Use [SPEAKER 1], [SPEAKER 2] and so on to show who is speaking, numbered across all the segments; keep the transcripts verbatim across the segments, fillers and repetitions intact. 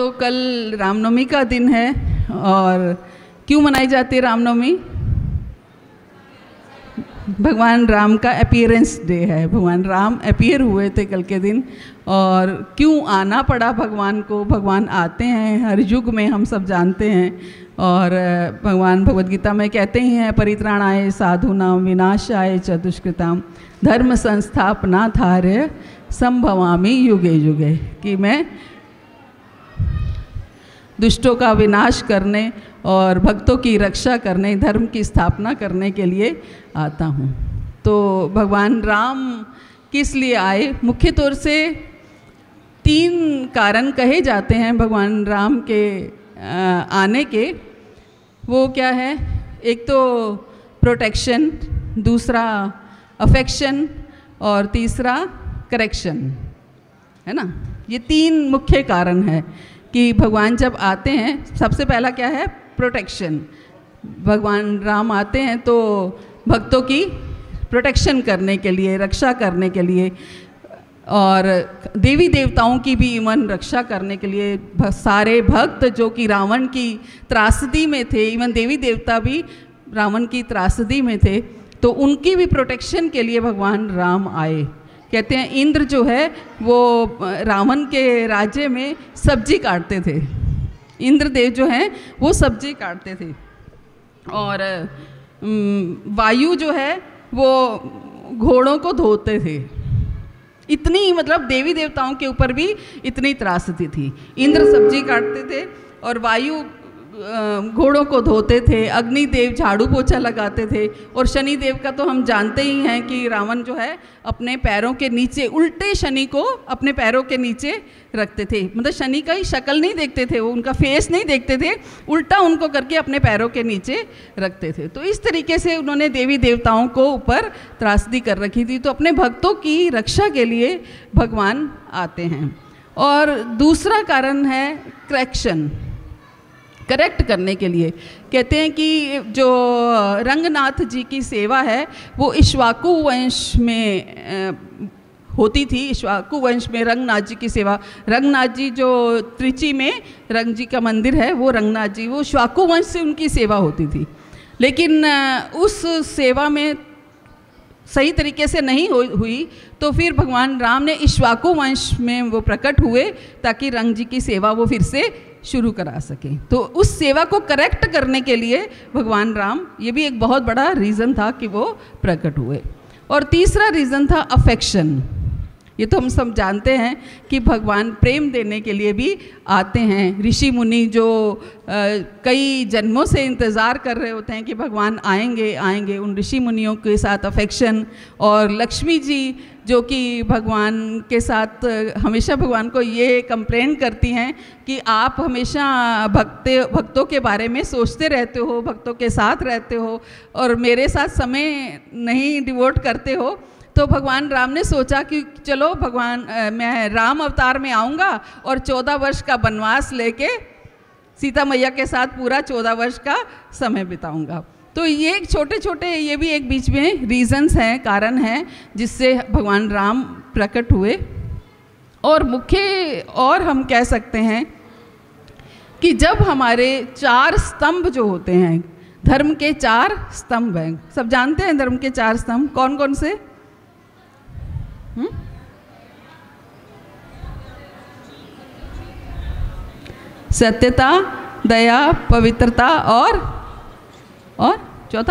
[SPEAKER 1] कल रामनवमी का दिन है। और क्यों मनाई जाती है रामनवमी? भगवान राम का अपीयरेंस डे है। भगवान राम अपीयर हुए थे कल के दिन। और क्यों आना पड़ा भगवान को? भगवान आते हैं हर युग में, हम सब जानते हैं। और भगवान भगवद गीता में कहते ही हैं, परित्राणाय साधूनां विनाशाय च दुष्कृतां धर्म संस्थापनार्थाय संभवामि युगे युगे, कि मैं दुष्टों का विनाश करने और भक्तों की रक्षा करने, धर्म की स्थापना करने के लिए आता हूँ। तो भगवान राम किस लिए आए? मुख्य तौर से तीन कारण कहे जाते हैं भगवान राम के आने के। वो क्या है? एक तो प्रोटेक्शन, दूसरा अफेक्शन और तीसरा करेक्शन, है ना। ये तीन मुख्य कारण है कि भगवान जब आते हैं। सबसे पहला क्या है? प्रोटेक्शन। भगवान राम आते हैं तो भक्तों की प्रोटेक्शन करने के लिए, रक्षा करने के लिए, और देवी देवताओं की भी इवन रक्षा करने के लिए। सारे भक्त जो कि रावण की त्रासदी में थे, इवन देवी देवता भी रावण की त्रासदी में थे, तो उनकी भी प्रोटेक्शन के लिए भगवान राम आए। कहते हैं इंद्र जो है वो रावण के राज्य में सब्जी काटते थे। इंद्रदेव जो हैं वो सब्जी काटते थे। और वायु जो है वो घोड़ों को धोते थे। इतनी मतलब देवी देवताओं के ऊपर भी इतनी त्रासदी थी। इंद्र सब्जी काटते थे और वायु घोड़ों को धोते थे, अग्निदेव झाड़ू पोछा लगाते थे, और शनिदेव का तो हम जानते ही हैं कि रावण जो है अपने पैरों के नीचे, उल्टे शनि को अपने पैरों के नीचे रखते थे। मतलब शनि का ही शक्ल नहीं देखते थे, वो उनका फेस नहीं देखते थे, उल्टा उनको करके अपने पैरों के नीचे रखते थे। तो इस तरीके से उन्होंने देवी देवताओं को ऊपर त्रासदी कर रखी थी। तो अपने भक्तों की रक्षा के लिए भगवान आते हैं। और दूसरा कारण है करेक्शन, करेक्ट करने के लिए। कहते हैं कि जो रंगनाथ जी की सेवा है वो इक्ष्वाकु वंश में होती थी। इक्ष्वाकु वंश में रंगनाथ जी की सेवा, रंगनाथ जी जो त्रिची में रंग जी का मंदिर है, वो रंगनाथ जी, वो इक्ष्वाकु वंश से उनकी सेवा होती थी। लेकिन उस सेवा में सही तरीके से नहीं हुई, तो फिर भगवान राम ने इक्ष्वाकु वंश में वो प्रकट हुए ताकि रंग जी की सेवा वो फिर से शुरू करा सके। तो उस सेवा को करेक्ट करने के लिए भगवान राम, ये भी एक बहुत बड़ा रीज़न था कि वो प्रकट हुए। और तीसरा रीज़न था अफेक्शन। ये तो हम सब जानते हैं कि भगवान प्रेम देने के लिए भी आते हैं। ऋषि मुनि जो आ, कई जन्मों से इंतज़ार कर रहे होते हैं कि भगवान आएंगे आएंगे, उन ऋषि मुनियों के साथ अफेक्शन। और लक्ष्मी जी जो कि भगवान के साथ हमेशा भगवान को ये कंप्लेन करती हैं कि आप हमेशा भक्त भक्तों के बारे में सोचते रहते हो, भक्तों के साथ रहते हो और मेरे साथ समय नहीं डिवोट करते हो। तो भगवान राम ने सोचा कि चलो भगवान मैं राम अवतार में आऊँगा और चौदह वर्ष का वनवास लेके सीता मैया के साथ पूरा चौदह वर्ष का समय बिताऊँगा। तो ये एक छोटे छोटे, ये भी एक बीच में रीजंस हैं, कारण हैं जिससे भगवान राम प्रकट हुए। और मुख्य और हम कह सकते हैं कि जब हमारे चार स्तंभ जो होते हैं, धर्म के चार स्तंभ हैं, सब जानते हैं धर्म के चार स्तंभ कौन कौन से? हुँ? सत्यता, दया, पवित्रता और और चौथा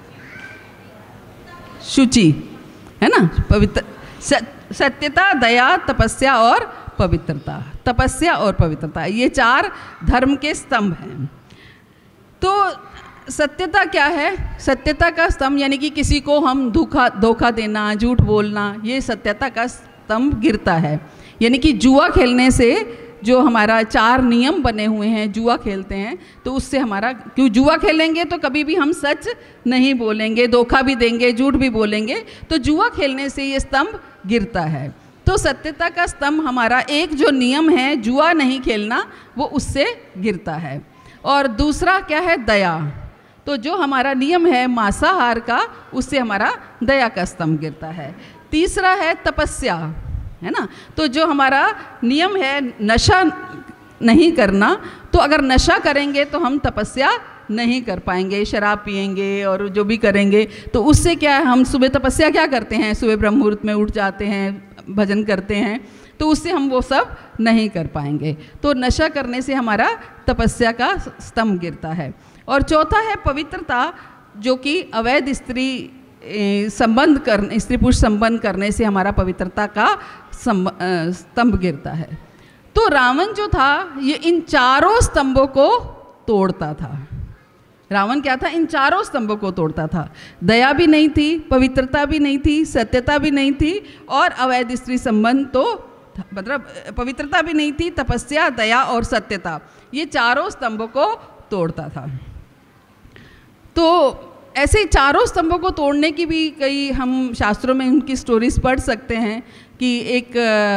[SPEAKER 1] शुचि, है ना। पवित्र, सत्यता, दया, तपस्या और पवित्रता। तपस्या और पवित्रता, ये चार धर्म के स्तंभ हैं। तो सत्यता क्या है? सत्यता का स्तंभ यानी कि किसी को हम धोखा धोखा देना, झूठ बोलना, ये सत्यता का स्तंभ गिरता है। यानी कि जुआ खेलने से जो हमारा चार नियम बने हुए हैं, जुआ खेलते हैं तो उससे हमारा, क्यों जुआ खेलेंगे तो कभी भी हम सच नहीं बोलेंगे, धोखा भी देंगे, झूठ भी बोलेंगे, तो जुआ खेलने से ये स्तंभ गिरता है। तो सत्यता का स्तंभ हमारा एक जो नियम है जुआ नहीं खेलना, वो उससे गिरता है। और दूसरा क्या है? दया। तो जो हमारा नियम है मांसाहार का, उससे हमारा दया का स्तंभ गिरता है। तीसरा है तपस्या, है ना। तो जो हमारा नियम है नशा नहीं करना। तो अगर नशा करेंगे तो हम तपस्या नहीं कर पाएंगे, शराब पिएंगे और जो भी करेंगे तो उससे क्या है, हम सुबह तपस्या क्या करते हैं, सुबह ब्रह्म मुहूर्त में उठ जाते हैं, भजन करते हैं, तो उससे हम वो सब नहीं कर पाएंगे। तो नशा करने से हमारा तपस्या का स्तंभ गिरता है। और चौथा है पवित्रता, जो कि अवैध स्त्री संबंध कर स्त्री पुरुष संबंध करने से हमारा पवित्रता का स्तंभ गिरता है। तो रावण जो था ये इन चारों स्तंभों को तोड़ता था। रावण क्या था, इन चारों स्तंभों को तोड़ता था। दया भी नहीं थी, पवित्रता भी नहीं थी, सत्यता भी नहीं थी और अवैध स्त्री संबंध तो मतलब पवित्रता भी नहीं थी, तपस्या, दया और सत्यता, ये चारों स्तंभों को तोड़ता था। तो ऐसे चारों स्तंभों को तोड़ने की भी कई हम शास्त्रों में उनकी स्टोरीज पढ़ सकते हैं कि एक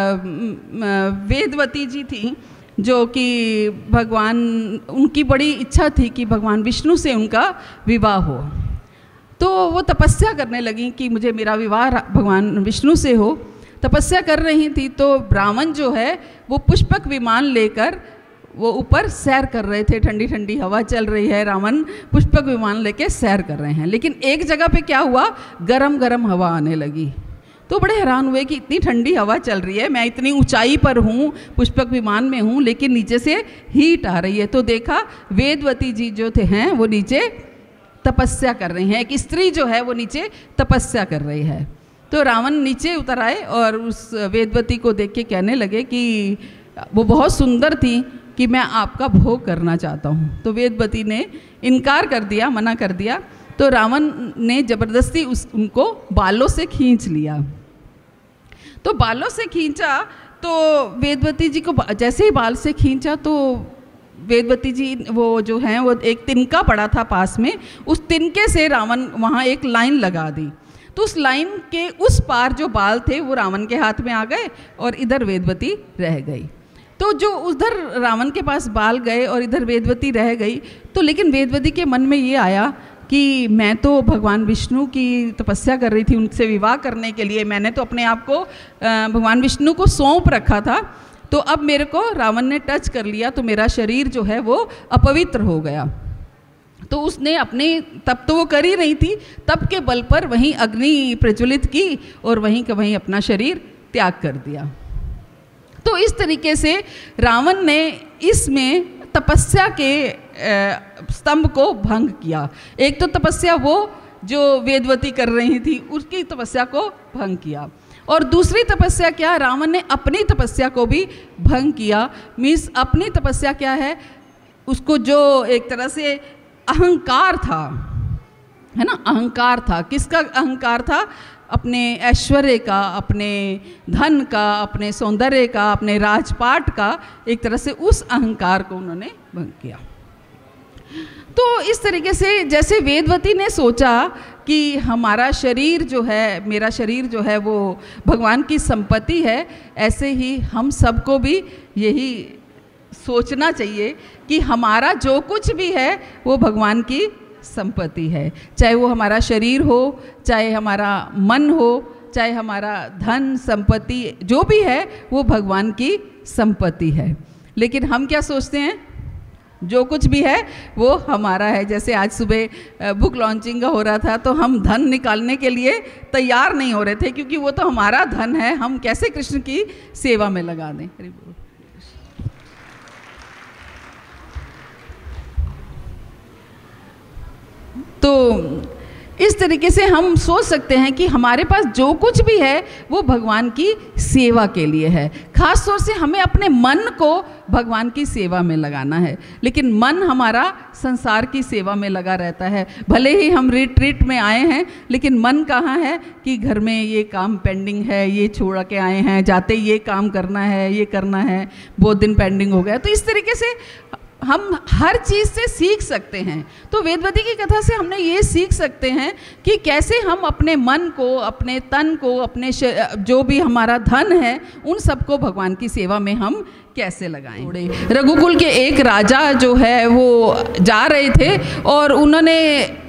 [SPEAKER 1] वेदवती जी थी जो कि भगवान, उनकी बड़ी इच्छा थी कि भगवान विष्णु से उनका विवाह हो। तो वो तपस्या करने लगी कि मुझे मेरा विवाह भगवान विष्णु से हो। तपस्या कर रही थी तो ब्राह्मण जो है वो पुष्पक विमान लेकर वो ऊपर सैर कर रहे थे, ठंडी ठंडी हवा चल रही है, रावण पुष्पक विमान लेके सैर कर रहे हैं। लेकिन एक जगह पे क्या हुआ, गरम गरम हवा आने लगी। तो बड़े हैरान हुए कि इतनी ठंडी हवा चल रही है, मैं इतनी ऊंचाई पर हूँ, पुष्पक विमान में हूँ, लेकिन नीचे से हीट आ रही है। तो देखा वेदवती जी जो थे हैं वो नीचे तपस्या कर रही हैं, एक स्त्री जो है वो नीचे तपस्या कर रही है। तो रावण नीचे उतर आए और उस वेदवती को देख के कहने लगे कि वो बहुत सुंदर थी कि मैं आपका भोग करना चाहता हूँ। तो वेदवती ने इनकार कर दिया, मना कर दिया। तो रावण ने ज़बरदस्ती उस उनको बालों से खींच लिया। तो बालों से खींचा तो वेदवती जी को जैसे ही बाल से खींचा तो वेदवती जी वो जो हैं वो एक तिनका पड़ा था पास में, उस तिनके से रावण वहाँ एक लाइन लगा दी। तो उस लाइन के उस पार जो बाल थे वो रावण के हाथ में आ गए और इधर वेदवती रह गई। तो जो उधर रावण के पास बाल गए और इधर वेदवती रह गई। तो लेकिन वेदवती के मन में ये आया कि मैं तो भगवान विष्णु की तपस्या कर रही थी, उनसे विवाह करने के लिए मैंने तो अपने आप को भगवान विष्णु को सौंप रखा था। तो अब मेरे को रावण ने टच कर लिया तो मेरा शरीर जो है वो अपवित्र हो गया। तो उसने अपने, तब तो वो कर ही रही थी, तब के बल पर वहीं अग्नि प्रज्वलित की और वहीं का वहीं अपना शरीर त्याग कर दिया। तो इस तरीके से रावण ने इसमें तपस्या के स्तंभ को भंग किया। एक तो तपस्या वो जो वेदवती कर रही थी उसकी तपस्या को भंग किया, और दूसरी तपस्या क्या, रावण ने अपनी तपस्या को भी भंग किया। मीन्स अपनी तपस्या क्या है, उसको जो एक तरह से अहंकार था, है ना, अहंकार था। किसका अहंकार था, अपने ऐश्वर्य का, अपने धन का, अपने सौंदर्य का, अपने राजपाट का, एक तरह से उस अहंकार को उन्होंने भंग किया। तो इस तरीके से जैसे वेदवती ने सोचा कि हमारा शरीर जो है, मेरा शरीर जो है वो भगवान की संपत्ति है, ऐसे ही हम सबको भी यही सोचना चाहिए कि हमारा जो कुछ भी है वो भगवान की संपत्ति है। चाहे वो हमारा शरीर हो, चाहे हमारा मन हो, चाहे हमारा धन संपत्ति जो भी है वो भगवान की संपत्ति है। लेकिन हम क्या सोचते हैं, जो कुछ भी है वो हमारा है। जैसे आज सुबह बुक लॉन्चिंग का हो रहा था तो हम धन निकालने के लिए तैयार नहीं हो रहे थे, क्योंकि वो तो हमारा धन है, हम कैसे कृष्ण की सेवा में लगा दें। तो इस तरीके से हम सोच सकते हैं कि हमारे पास जो कुछ भी है वो भगवान की सेवा के लिए है। खास तौर से हमें अपने मन को भगवान की सेवा में लगाना है। लेकिन मन हमारा संसार की सेवा में लगा रहता है। भले ही हम रिट्रीट में आए हैं, लेकिन मन कहाँ है कि घर में ये काम पेंडिंग है, ये छोड़ के आए हैं, जाते ये काम करना है, ये करना है, बहुत दिन पेंडिंग हो गया। तो इस तरीके से हम हर चीज़ से सीख सकते हैं। तो वेदवती की कथा से हमने ये सीख सकते हैं कि कैसे हम अपने मन को, अपने तन को, अपने जो भी हमारा धन है, उन सबको भगवान की सेवा में हम कैसे लगाएं। रघुकुल के एक राजा जो है वो जा रहे थे और उन्होंने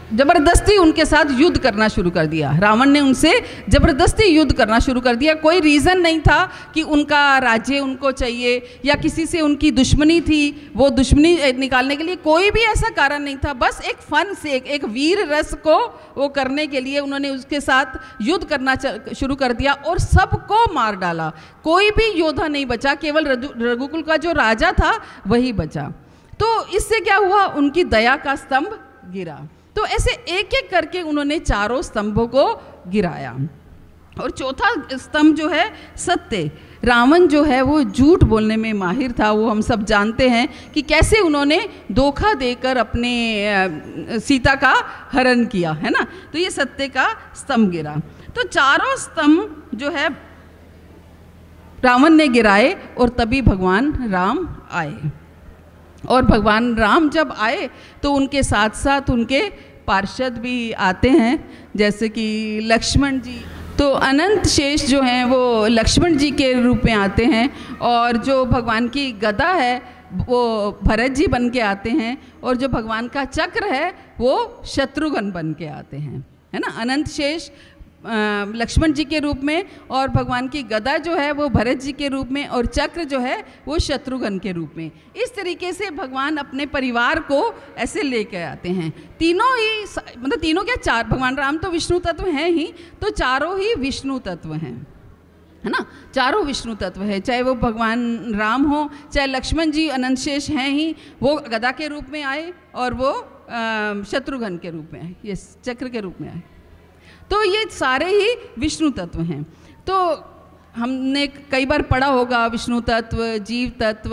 [SPEAKER 1] जबरदस्ती उनके साथ युद्ध करना शुरू कर दिया। रावण ने उनसे जबरदस्ती युद्ध करना शुरू कर दिया। कोई रीज़न नहीं था कि उनका राज्य उनको चाहिए या किसी से उनकी दुश्मनी थी, वो दुश्मनी निकालने के लिए कोई भी ऐसा कारण नहीं था। बस एक फन से एक, एक वीर रस को वो करने के लिए उन्होंने उसके साथ युद्ध करना शुरू कर दिया और सबको मार डाला। कोई भी योद्धा नहीं बचा, केवल रघुकुल का जो राजा था वही बचा। तो इससे क्या हुआ, उनकी दया का स्तंभ गिरा। तो ऐसे एक एक करके उन्होंने चारों स्तंभों को गिराया। और चौथा स्तंभ जो है सत्य। रावण जो है वो झूठ बोलने में माहिर था। वो हम सब जानते हैं कि कैसे उन्होंने धोखा देकर अपने सीता का हरण किया, है ना। तो ये सत्य का स्तंभ गिरा। तो चारों स्तंभ जो है रावण ने गिराए और तभी भगवान राम आए। और भगवान राम जब आए तो उनके साथ साथ उनके पार्षद भी आते हैं, जैसे कि लक्ष्मण जी। तो अनंत शेष जो हैं वो लक्ष्मण जी के रूप में आते हैं, और जो भगवान की गदा है वो भरत जी बन के आते हैं, और जो भगवान का चक्र है वो शत्रुघ्न बन के आते हैं, है ना। अनंत शेष लक्ष्मण जी के रूप में, और भगवान की गदा जो है वो भरत जी के रूप में, और चक्र जो है वो शत्रुघ्न के रूप में। इस तरीके से भगवान अपने परिवार को ऐसे लेकर आते हैं। तीनों ही मतलब तीनों क्या, चार, भगवान राम तो विष्णु तत्व हैं ही, तो चारों ही विष्णु तत्व हैं, है ना। चारों विष्णु तत्व है, चाहे वो भगवान राम हो, चाहे लक्ष्मण जी अनंत शेष हैं ही, वो गदा के रूप में आए और वो शत्रुघ्न के रूप में आए, ये चक्र के रूप में आए। तो ये सारे ही विष्णु तत्व हैं। तो हमने कई बार पढ़ा होगा विष्णु तत्व, जीव तत्व,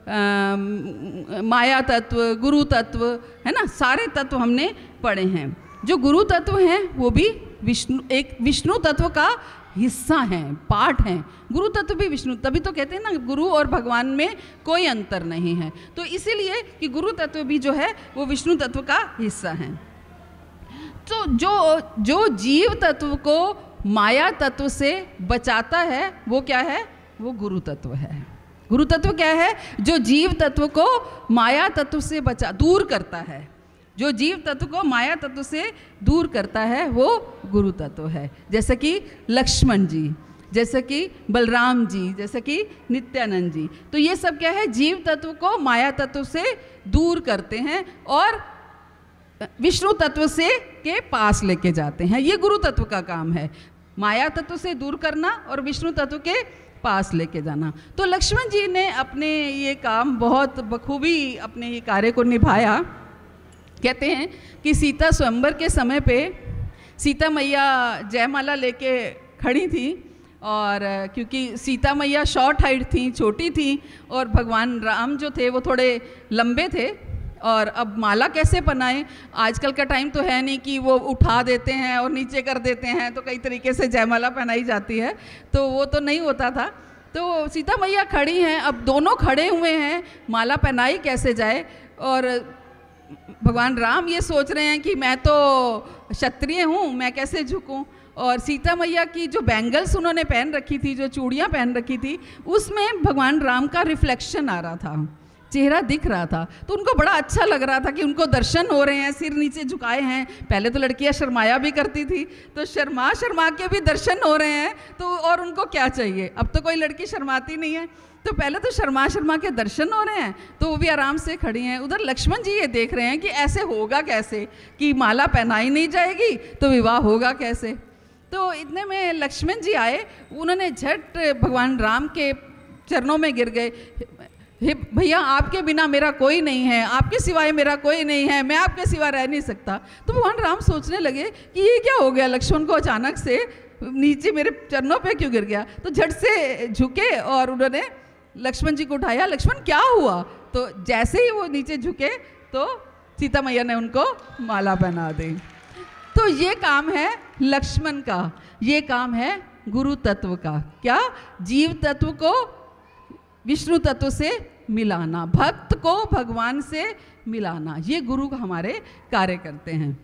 [SPEAKER 1] माया तत्व, गुरु तत्व, है ना। सारे तत्व हमने पढ़े हैं। जो गुरु तत्व हैं वो भी विष्णु एक विष्णु तत्व का हिस्सा हैं, पार्ट हैं। गुरु तत्व भी विष्णु, तभी तो कहते हैं ना गुरु और भगवान में कोई अंतर नहीं है। तो इसीलिए कि गुरु तत्व भी जो है वो विष्णु तत्व का हिस्सा है। तो जो जो जीव तत्व को माया तत्व से बचाता है वो क्या है, वो गुरु तत्व है। गुरु तत्व क्या है, जो जीव तत्व को माया तत्व से बचा दूर करता है। जो जीव तत्व को माया तत्व से दूर करता है वो गुरु तत्व है। जैसे कि लक्ष्मण जी, जैसे कि बलराम जी, जैसे कि नित्यानंद जी। तो ये सब क्या है, जीव तत्व को माया तत्व से दूर करते हैं और विष्णु तत्व से के पास लेके जाते हैं। ये गुरु तत्व का काम है, माया तत्व से दूर करना और विष्णु तत्व के पास लेके जाना। तो लक्ष्मण जी ने अपने ये काम बहुत बखूबी अपने ये कार्य को निभाया। कहते हैं कि सीता स्वयंवर के समय पे सीता मैया जयमाला लेके खड़ी थी, और क्योंकि सीता मैया शॉर्ट हाइट थी, छोटी थी, और भगवान राम जो थे वो थोड़े लंबे थे, और अब माला कैसे पहनाएं। आजकल का टाइम तो है नहीं कि वो उठा देते हैं और नीचे कर देते हैं, तो कई तरीके से जयमाला पहनाई जाती है, तो वो तो नहीं होता था। तो सीता मैया खड़ी हैं, अब दोनों खड़े हुए हैं, माला पहनाई कैसे जाए। और भगवान राम ये सोच रहे हैं कि मैं तो क्षत्रिय हूँ, मैं कैसे झुकूँ। और सीता मैया की जो बैंगल्स उन्होंने पहन रखी थी, जो चूड़ियाँ पहन रखी थी, उसमें भगवान राम का रिफ्लेक्शन आ रहा था, चेहरा दिख रहा था। तो उनको बड़ा अच्छा लग रहा था कि उनको दर्शन हो रहे हैं, सिर नीचे झुकाए हैं। पहले तो लड़कियां शर्माया भी करती थी, तो शर्मा शर्मा के भी दर्शन हो रहे हैं। तो और उनको क्या चाहिए, अब तो कोई लड़की शर्माती नहीं है, तो पहले तो शर्मा शर्मा के दर्शन हो रहे हैं, तो वो भी आराम से खड़ी हैं। उधर लक्ष्मण जी ये देख रहे हैं कि ऐसे होगा कैसे, कि माला पहनाई नहीं जाएगी तो विवाह होगा कैसे। तो इतने में लक्ष्मण जी आए, उन्होंने झट भगवान राम के चरणों में गिर गए। भैया आपके बिना मेरा कोई नहीं है, आपके सिवाय मेरा कोई नहीं है, मैं आपके सिवा रह नहीं सकता। तो भगवान राम सोचने लगे कि ये क्या हो गया, लक्ष्मण को अचानक से नीचे मेरे चरणों पे क्यों गिर गया। तो झट से झुके और उन्होंने लक्ष्मण जी को उठाया। लक्ष्मण क्या हुआ, तो जैसे ही वो नीचे झुके तो सीता मैया ने उनको माला पहना दी। तो ये काम है लक्ष्मण का, ये काम है गुरु तत्व का। क्या, जीव तत्व को विष्णु तत्व से मिलाना, भक्त को भगवान से मिलाना, ये गुरु हमारे कार्य करते हैं।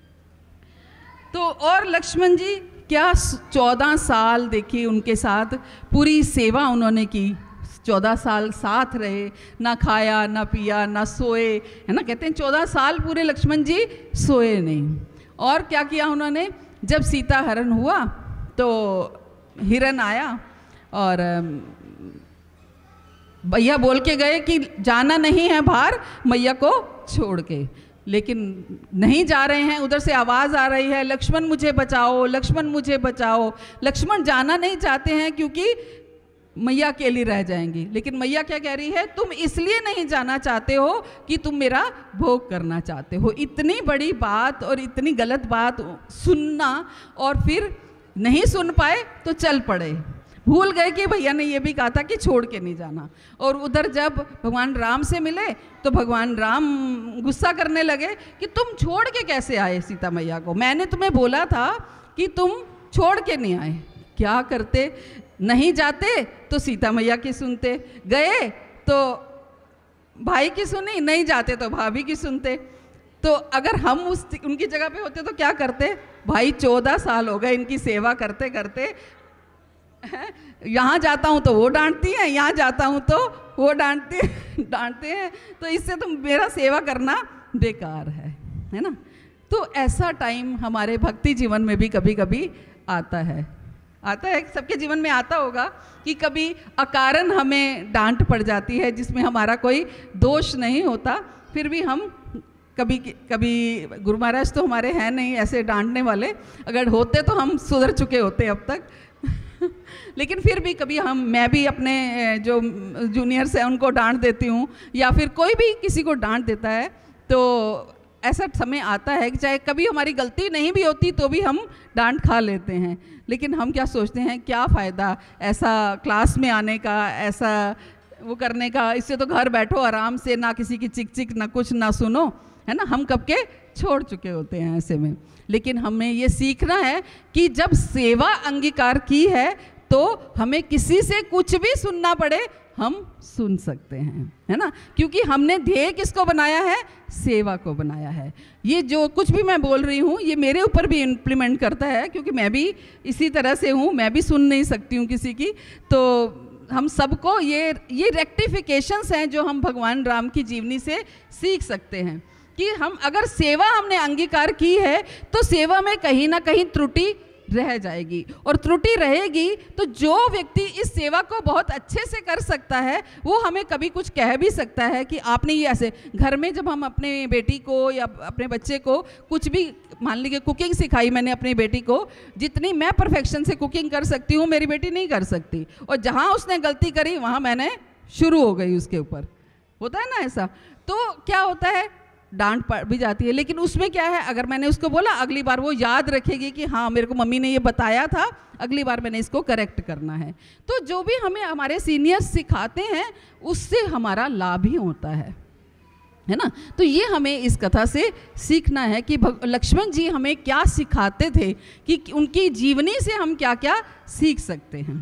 [SPEAKER 1] तो और लक्ष्मण जी क्या चौदह साल देखिए उनके साथ पूरी सेवा उन्होंने की। चौदह साल साथ रहे, ना खाया ना पिया ना सोए, है ना। कहते हैं चौदह साल पूरे लक्ष्मण जी सोए नहीं। और क्या किया उन्होंने, जब सीता हरण हुआ तो हिरण आया और भैया बोल के गए कि जाना नहीं है बाहर मैया को छोड़ के, लेकिन नहीं जा रहे हैं। उधर से आवाज़ आ रही है, लक्ष्मण मुझे बचाओ, लक्ष्मण मुझे बचाओ। लक्ष्मण जाना नहीं चाहते हैं क्योंकि मैया अकेली रह जाएंगी। लेकिन मैया क्या कह रही है, तुम इसलिए नहीं जाना चाहते हो कि तुम मेरा भोग करना चाहते हो। इतनी बड़ी बात और इतनी गलत बात सुनना, और फिर नहीं सुन पाए तो चल पड़े, भूल गए कि भैया ने ये भी कहा था कि छोड़ के नहीं जाना। और उधर जब भगवान राम से मिले तो भगवान राम गुस्सा करने लगे कि तुम छोड़ के कैसे आए सीता मैया को, मैंने तुम्हें बोला था कि तुम छोड़ के नहीं आए। क्या करते, नहीं जाते तो सीता मैया की सुनते, गए तो भाई की सुनी, नहीं जाते तो भाभी की सुनते। तो अगर हम उस उनकी जगह पे होते तो क्या करते, भाई चौदह साल हो गए इनकी सेवा करते करते, यहाँ जाता हूँ तो वो डांटती है, यहाँ जाता हूँ तो वो डांटती डांटते हैं, तो इससे तो मेरा सेवा करना बेकार है, है ना। तो ऐसा टाइम हमारे भक्ति जीवन में भी कभी कभी आता है आता है सबके जीवन में आता होगा कि कभी अकारण हमें डांट पड़ जाती है जिसमें हमारा कोई दोष नहीं होता, फिर भी हम कभी कभी, गुरु महाराज तो हमारे हैं नहीं ऐसे डांटने वाले, अगर होते तो हम सुधर चुके होते अब तक लेकिन फिर भी कभी हम, मैं भी अपने जो जूनियर्स हैं उनको डांट देती हूँ, या फिर कोई भी किसी को डांट देता है। तो ऐसा समय आता है कि चाहे कभी हमारी गलती नहीं भी होती तो भी हम डांट खा लेते हैं, लेकिन हम क्या सोचते हैं, क्या फ़ायदा ऐसा क्लास में आने का, ऐसा वो करने का, इससे तो घर बैठो आराम से, ना किसी की चिक चिक ना कुछ ना सुनो, है ना। हम कब के छोड़ चुके होते हैं ऐसे में। लेकिन हमें ये सीखना है कि जब सेवा अंगीकार की है तो हमें किसी से कुछ भी सुनना पड़े हम सुन सकते हैं, है ना, क्योंकि हमने ध्येय किसको बनाया है, सेवा को बनाया है। ये जो कुछ भी मैं बोल रही हूँ ये मेरे ऊपर भी इम्प्लीमेंट करता है, क्योंकि मैं भी इसी तरह से हूँ, मैं भी सुन नहीं सकती हूँ किसी की। तो हम सबको ये ये रेक्टिफिकेशंस हैं जो हम भगवान राम की जीवनी से सीख सकते हैं कि हम अगर सेवा हमने अंगीकार की है तो सेवा में कहीं ना कहीं त्रुटि रह जाएगी, और त्रुटि रहेगी तो जो व्यक्ति इस सेवा को बहुत अच्छे से कर सकता है वो हमें कभी कुछ कह भी सकता है कि आपने ये ऐसे। घर में जब हम अपने बेटी को या अपने बच्चे को कुछ भी, मान लीजिए कुकिंग सिखाई मैंने अपनी बेटी को, जितनी मैं परफेक्शन से कुकिंग कर सकती हूँ मेरी बेटी नहीं कर सकती, और जहाँ उसने गलती करी वहाँ मैंने शुरू हो गई उसके ऊपर, होता है ना ऐसा। तो क्या होता है, डांट पड़ भी जाती है, लेकिन उसमें क्या है, अगर मैंने उसको बोला अगली बार वो याद रखेगी कि हाँ मेरे को मम्मी ने ये बताया था, अगली बार मैंने इसको करेक्ट करना है। तो जो भी हमें हमारे सीनियर्स सिखाते हैं उससे हमारा लाभ ही होता है, है ना। तो ये हमें इस कथा से सीखना है कि लक्ष्मण जी हमें क्या सिखाते थे, कि उनकी जीवनी से हम क्या क्या सीख सकते हैं।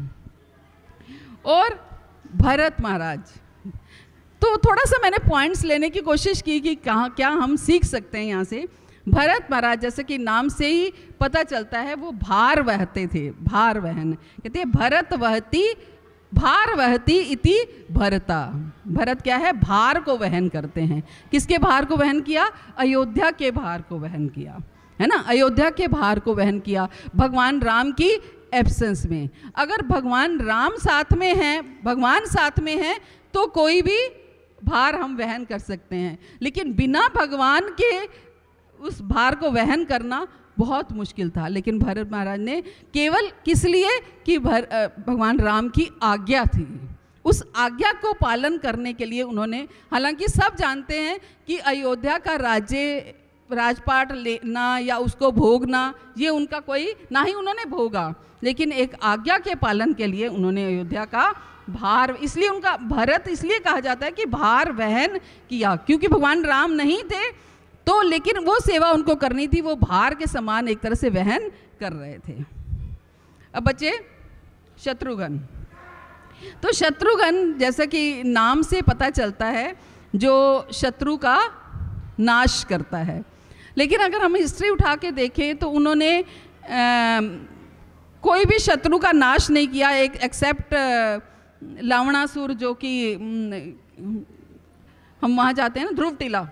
[SPEAKER 1] और भरत महाराज, तो थोड़ा सा मैंने पॉइंट्स लेने की कोशिश की कि कहाँ क्या हम सीख सकते हैं यहाँ से। भरत महाराज, जैसे कि नाम से ही पता चलता है, वो भार वहते थे, भार वहन, कहते हैं भरत वहती भार वहती इति भरता। भरत क्या है, भार को वहन करते हैं। किसके भार को वहन किया, अयोध्या के भार को वहन किया, है ना, अयोध्या के भार को वहन किया भगवान राम की एब्सेंस में। अगर भगवान राम साथ में हैं, भगवान साथ में हैं तो कोई भी भार हम वहन कर सकते हैं, लेकिन बिना भगवान के उस भार को वहन करना बहुत मुश्किल था। लेकिन भरत महाराज ने केवल किस लिए कि भर भगवान राम की आज्ञा थी, उस आज्ञा को पालन करने के लिए उन्होंने, हालांकि सब जानते हैं कि अयोध्या का राज्य राजपाट लेना या उसको भोगना ये उनका कोई ना ही उन्होंने भोगा, लेकिन एक आज्ञा के पालन के लिए उन्होंने अयोध्या का भार, इसलिए उनका भरत इसलिए कहा जाता है कि भार वहन किया, क्योंकि भगवान राम नहीं थे तो, लेकिन वो सेवा उनको करनी थी, वो भार के समान एक तरह से वहन कर रहे थे। अब बचे शत्रुघ्न। तो शत्रुघ्न जैसा कि नाम से पता चलता है जो शत्रु का नाश करता है, लेकिन अगर हम हिस्ट्री उठा के देखें तो उन्होंने आ, कोई भी शत्रु का नाश नहीं किया, एक एक्सेप्ट लावणासुर जो कि हम वहाँ जाते हैं ना, ध्रुव टीला,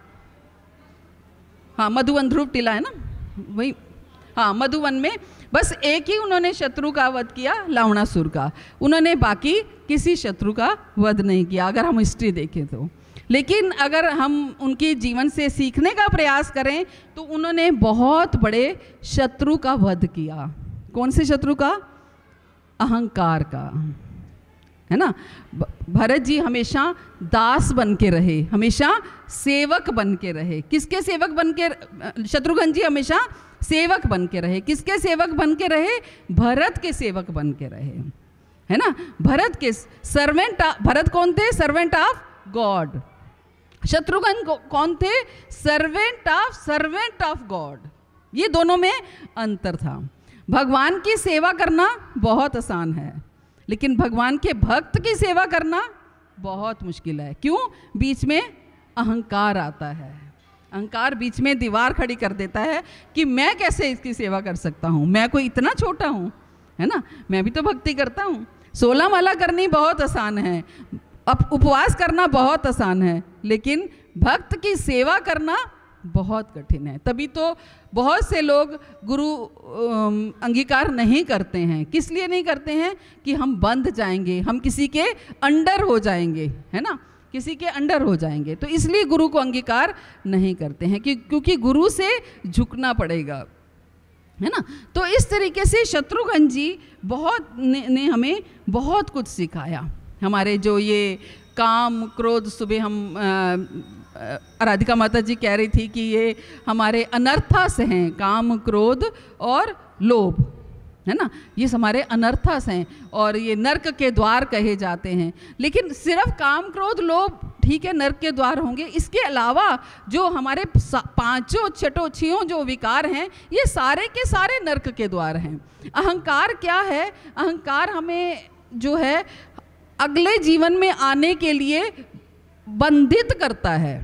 [SPEAKER 1] हाँ मधुवन ध्रुव टीला है ना वही, हाँ मधुवन में बस एक ही उन्होंने शत्रु का वध किया, लावणासुर का। उन्होंने बाकी किसी शत्रु का वध नहीं किया अगर हम हिस्ट्री देखें तो। लेकिन अगर हम उनके जीवन से सीखने का प्रयास करें तो उन्होंने बहुत बड़े शत्रु का वध किया। कौन से शत्रु का? अहंकार का, है ना। भरत जी हमेशा दास बन के रहे, हमेशा सेवक बन के रहे। किसके सेवक बन के? शत्रुघ्न जी हमेशा सेवक बन के रहे। किसके सेवक बन के रहे? भरत के सेवक बन के रहे, है ना। भरत के सर्वेंट, भरत कौन थे? Servant of God. शत्रुघ्न कौन थे? Servant of servant of god. ये दोनों में अंतर था। भगवान की सेवा करना बहुत आसान है, लेकिन भगवान के भक्त की सेवा करना बहुत मुश्किल है। क्यों? बीच में अहंकार आता है। अहंकार बीच में दीवार खड़ी कर देता है कि मैं कैसे इसकी सेवा कर सकता हूँ, मैं कोई इतना छोटा हूँ, है ना, मैं भी तो भक्ति करता हूँ। सोलह माला करनी बहुत आसान है, अब उपवास करना बहुत आसान है, लेकिन भक्त की सेवा करना बहुत कठिन है। तभी तो बहुत से लोग गुरु अंगीकार नहीं करते हैं। किस लिए नहीं करते हैं? कि हम बंध जाएंगे, हम किसी के अंडर हो जाएंगे, है ना, किसी के अंडर हो जाएंगे। तो इसलिए गुरु को अंगीकार नहीं करते हैं कि क्योंकि गुरु से झुकना पड़ेगा, है ना। तो इस तरीके से शत्रुघ्न जी बहुत ने, ने हमें बहुत कुछ सिखाया। हमारे जो ये काम क्रोध, सुबह हम आ, राधिका माता जी कह रही थी कि ये हमारे अनर्थास हैं, काम क्रोध और लोभ, है ना, ये हमारे अनर्थास हैं और ये नर्क के द्वार कहे जाते हैं। लेकिन सिर्फ काम क्रोध लोभ ठीक है, नर्क के द्वार होंगे, इसके अलावा जो हमारे पांचों छठों छियों जो विकार हैं, ये सारे के सारे नर्क के द्वार हैं। अहंकार क्या है? अहंकार हमें जो है अगले जीवन में आने के लिए बंधित करता है।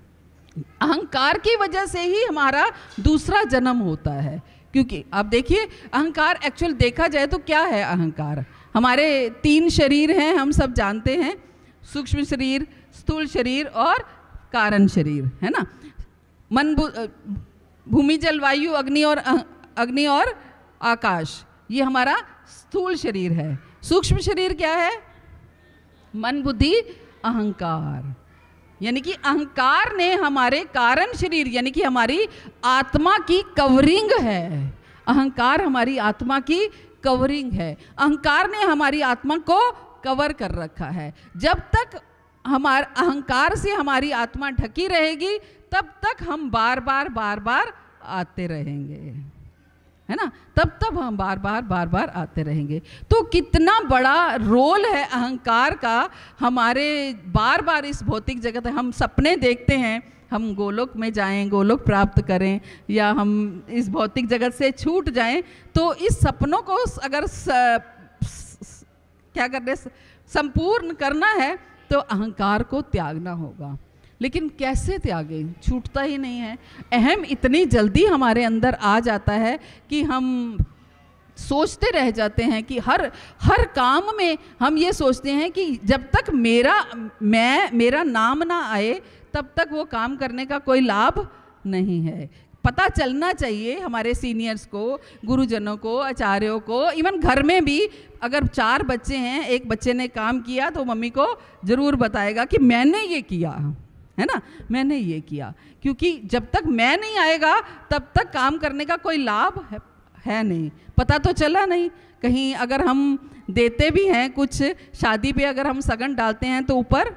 [SPEAKER 1] अहंकार की वजह से ही हमारा दूसरा जन्म होता है। क्योंकि आप देखिए अहंकार एक्चुअल देखा जाए तो क्या है? अहंकार हमारे तीन शरीर हैं, हम सब जानते हैं, सूक्ष्म शरीर, स्थूल शरीर और कारण शरीर, है ना। मन, भूमि, जल, वायु, अग्नि और अग्नि और आकाश, ये हमारा स्थूल शरीर है। सूक्ष्म शरीर क्या है? मन, बुद्धि, अहंकार। यानी कि अहंकार ने हमारे कारण शरीर यानी कि हमारी आत्मा की कवरिंग है। अहंकार हमारी आत्मा की कवरिंग है। अहंकार ने हमारी आत्मा को कवर कर रखा है। जब तक हमारे अहंकार से हमारी आत्मा ढकी रहेगी तब तक हम बार बार बार बार आते रहेंगे, है ना, तब तब हम बार बार बार बार आते रहेंगे। तो कितना बड़ा रोल है अहंकार का हमारे बार बार इस भौतिक जगत। हम सपने देखते हैं हम गोलोक में जाएं, गोलोक प्राप्त करें, या हम इस भौतिक जगत से छूट जाएं, तो इस सपनों को अगर स, स, क्या करने संपूर्ण करना है तो अहंकार को त्यागना होगा। लेकिन कैसे त्यागे? छूटता ही नहीं है। अहम इतनी जल्दी हमारे अंदर आ जाता है कि हम सोचते रह जाते हैं कि हर हर काम में हम ये सोचते हैं कि जब तक मेरा मैं मेरा नाम ना आए तब तक वो काम करने का कोई लाभ नहीं है। पता चलना चाहिए हमारे सीनियर्स को, गुरुजनों को, आचार्यों को, इवन घर में भी अगर चार बच्चे हैं, एक बच्चे ने काम किया तो मम्मी को ज़रूर बताएगा कि मैंने ये किया, है ना, मैंने ये किया। क्योंकि जब तक मैं नहीं आएगा तब तक काम करने का कोई लाभ है, है नहीं। पता तो चला नहीं। कहीं अगर हम देते भी हैं कुछ, शादी पे अगर हम सगन डालते हैं तो ऊपर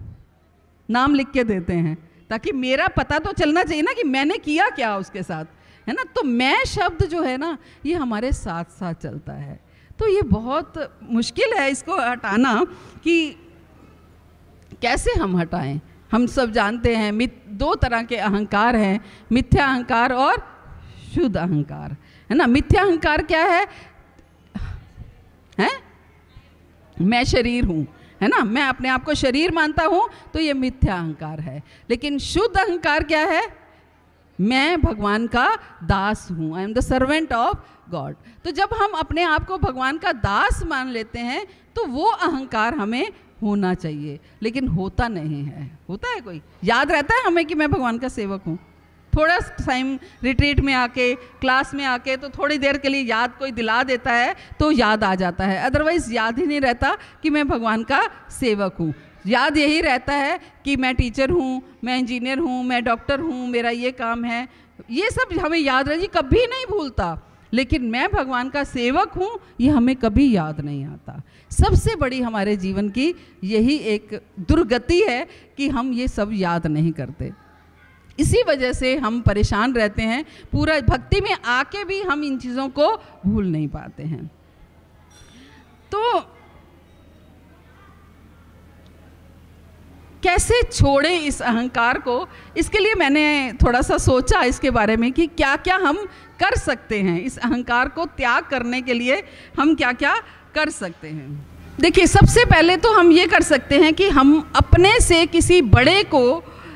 [SPEAKER 1] नाम लिख के देते हैं ताकि मेरा पता तो चलना चाहिए ना कि मैंने किया क्या उसके साथ, है ना। तो मैं शब्द जो है ना ये हमारे साथ साथ चलता है। तो ये बहुत मुश्किल है इसको हटाना कि कैसे हम हटाएं। हम सब जानते हैं मिथ दो तरह के अहंकार हैं, मिथ्या अहंकार और शुद्ध अहंकार, है ना। मिथ्या अहंकार क्या है? हैं? मैं शरीर हूँ, है ना, मैं अपने आप को शरीर मानता हूँ, तो ये मिथ्या अहंकार है। लेकिन शुद्ध अहंकार क्या है? मैं भगवान का दास हूँ, I am the servant of god. तो जब हम अपने आप को भगवान का दास मान लेते हैं तो वो अहंकार हमें होना चाहिए, लेकिन होता नहीं है। होता है कोई? याद रहता है हमें कि मैं भगवान का सेवक हूँ? थोड़ा टाइम रिट्रीट में आके, क्लास में आके तो थोड़ी देर के लिए याद कोई दिला देता है तो याद आ जाता है, अदरवाइज याद ही नहीं रहता कि मैं भगवान का सेवक हूँ। याद यही रहता है कि मैं टीचर हूँ, मैं इंजीनियर हूँ, मैं डॉक्टर हूँ, मेरा ये काम है, ये सब हमें याद रहे, कभी नहीं भूलता। लेकिन मैं भगवान का सेवक हूँ ये हमें कभी याद नहीं आता। सबसे बड़ी हमारे जीवन की यही एक दुर्गति है कि हम ये सब याद नहीं करते। इसी वजह से हम परेशान रहते हैं, पूरा भक्ति में आके भी हम इन चीज़ों को भूल नहीं पाते हैं। तो कैसे छोड़ें इस अहंकार को, इसके लिए मैंने थोड़ा सा सोचा इसके बारे में कि क्या क्या हम कर सकते हैं, इस अहंकार को त्याग करने के लिए हम क्या क्या कर सकते हैं। देखिए, सबसे पहले तो हम ये कर सकते हैं कि हम अपने से किसी बड़े को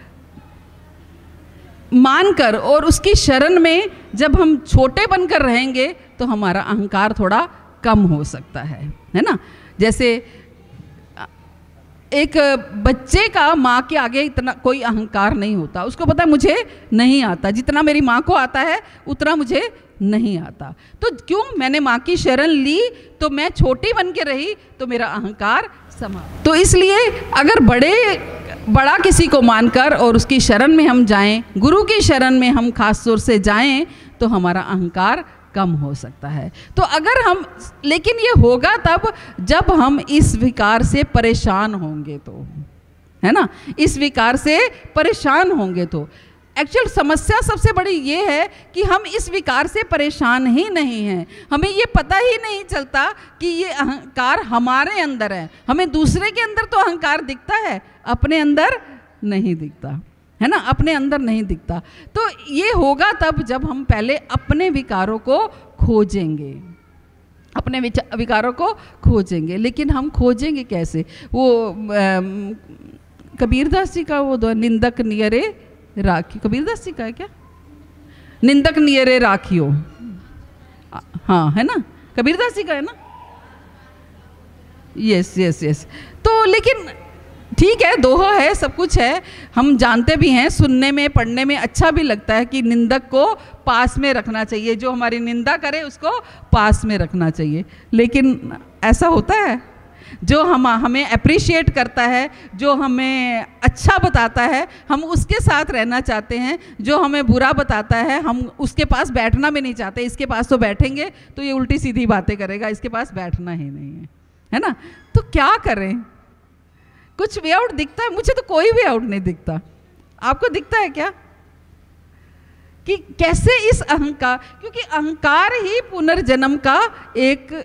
[SPEAKER 1] मानकर और उसकी शरण में जब हम छोटे बनकर रहेंगे तो हमारा अहंकार थोड़ा कम हो सकता है, है ना। जैसे एक बच्चे का माँ के आगे इतना कोई अहंकार नहीं होता, उसको पता है मुझे नहीं आता, जितना मेरी माँ को आता है उतना मुझे नहीं आता। तो क्यों? मैंने माँ की शरण ली तो मैं छोटी बन के रही तो मेरा अहंकार समा। तो इसलिए अगर बड़े बड़ा किसी को मानकर और उसकी शरण में हम जाएं, गुरु की शरण में हम खास तौर से जाएं, तो हमारा अहंकार कम हो सकता है। तो अगर हम, लेकिन ये होगा तब जब हम इस विकार से परेशान होंगे तो, है ना, इस विकार से परेशान होंगे तो। एक्चुअल समस्या सबसे बड़ी ये है कि हम इस विकार से परेशान ही नहीं हैं, हमें ये पता ही नहीं चलता कि ये अहंकार हमारे अंदर है। हमें दूसरे के अंदर तो अहंकार दिखता है, अपने अंदर नहीं दिखता, है ना, अपने अंदर नहीं दिखता। तो ये होगा तब जब हम पहले अपने विकारों को खोजेंगे, अपने विकारों को खोजेंगे। लेकिन हम खोजेंगे कैसे? वो कबीरदास जी का वो दो, निंदक नियरे राखी, कबीरदास जी का है क्या? निंदक नियरे राखियो, हाँ है ना, कबीरदास जी का है ना। Yes yes yes. तो लेकिन ठीक है, दोहा है, सब कुछ है, हम जानते भी हैं, सुनने में पढ़ने में अच्छा भी लगता है कि निंदक को पास में रखना चाहिए, जो हमारी निंदा करे उसको पास में रखना चाहिए। लेकिन ऐसा होता है? जो हम हमें अप्रिशिएट करता है, जो हमें अच्छा बताता है, हम उसके साथ रहना चाहते हैं। जो हमें बुरा बताता है हम उसके पास बैठना भी नहीं चाहते। इसके पास तो बैठेंगे तो ये उल्टी सीधी बातें करेगा, इसके पास बैठना ही नहीं है, है ना। तो क्या करें? कुछ वे आउट दिखता है? मुझे तो कोई वे आउट नहीं दिखता। आपको दिखता है क्या कि कैसे इस अहंकार, क्योंकि अहंकार ही पुनर्जन्म का एक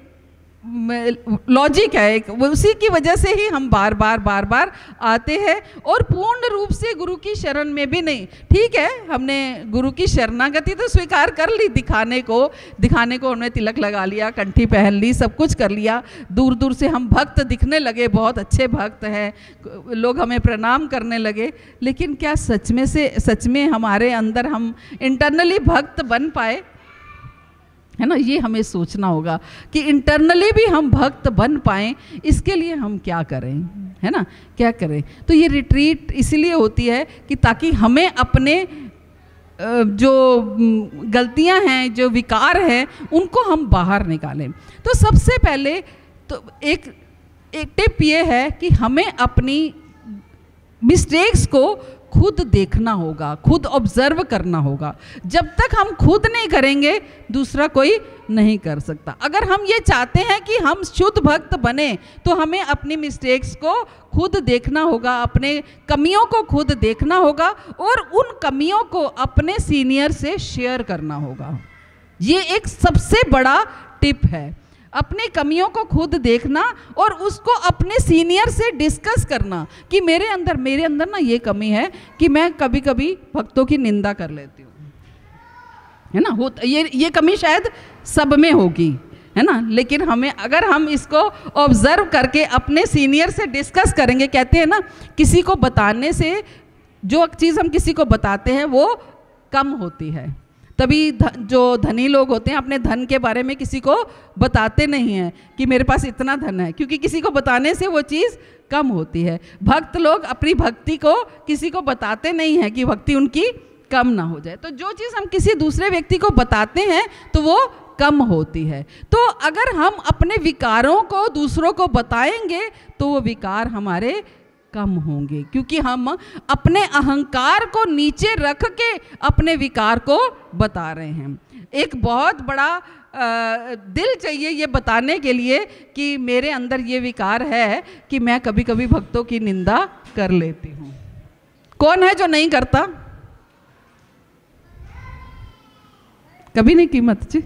[SPEAKER 1] लॉजिक है, एक उसी की वजह से ही हम बार बार बार बार आते हैं, और पूर्ण रूप से गुरु की शरण में भी नहीं। ठीक है, हमने गुरु की शरणागति तो स्वीकार कर ली, दिखाने को दिखाने को हमने तिलक लगा लिया, कंठी पहन ली, सब कुछ कर लिया, दूर दूर से हम भक्त दिखने लगे, बहुत अच्छे भक्त हैं, लोग हमें प्रणाम करने लगे। लेकिन क्या सच में से सच में हमारे अंदर हम इंटरनली भक्त बन पाए? है ना, ये हमें सोचना होगा कि इंटरनली भी हम भक्त बन पाएँ, इसके लिए हम क्या करें, है ना, क्या करें। तो ये रिट्रीट इसलिए होती है कि ताकि हमें अपने जो गलतियां हैं, जो विकार हैं, उनको हम बाहर निकालें। तो सबसे पहले तो एक एक टिप ये है कि हमें अपनी मिस्टेक्स को खुद देखना होगा, खुद ऑब्जर्व करना होगा। जब तक हम खुद नहीं करेंगे दूसरा कोई नहीं कर सकता। अगर हम ये चाहते हैं कि हम शुद्ध भक्त बने तो हमें अपनी मिस्टेक्स को खुद देखना होगा, अपने कमियों को खुद देखना होगा, और उन कमियों को अपने सीनियर से शेयर करना होगा। ये एक सबसे बड़ा टिप है, अपनी कमियों को खुद देखना और उसको अपने सीनियर से डिस्कस करना कि मेरे अंदर मेरे अंदर ना ये कमी है कि मैं कभी कभी भक्तों की निंदा कर लेती हूँ, है ना। हो ये ये कमी शायद सब में होगी, है ना, लेकिन हमें अगर हम इसको ऑब्जर्व करके अपने सीनियर से डिस्कस करेंगे, कहते हैं ना किसी को बताने से, जो चीज़ हम किसी को बताते हैं वो कम होती है। तभी जो धनी लोग होते हैं अपने धन के बारे में किसी को बताते नहीं हैं कि मेरे पास इतना धन है, क्योंकि किसी को बताने से वो चीज़ कम होती है। भक्त लोग अपनी भक्ति को किसी को बताते नहीं हैं कि भक्ति उनकी कम ना हो जाए। तो जो चीज़ हम किसी दूसरे व्यक्ति को बताते हैं तो वो कम होती है। तो अगर हम अपने विकारों को दूसरों को बताएंगे तो वो विकार हमारे कम होंगे, क्योंकि हम अपने अहंकार को नीचे रख के अपने विकार को बता रहे हैं। एक बहुत बड़ा आ, दिल चाहिए ये बताने के लिए कि मेरे अंदर ये विकार है कि मैं कभी कभी भक्तों की निंदा कर लेती हूँ। कौन है जो नहीं करता? कभी नहीं की मत जी।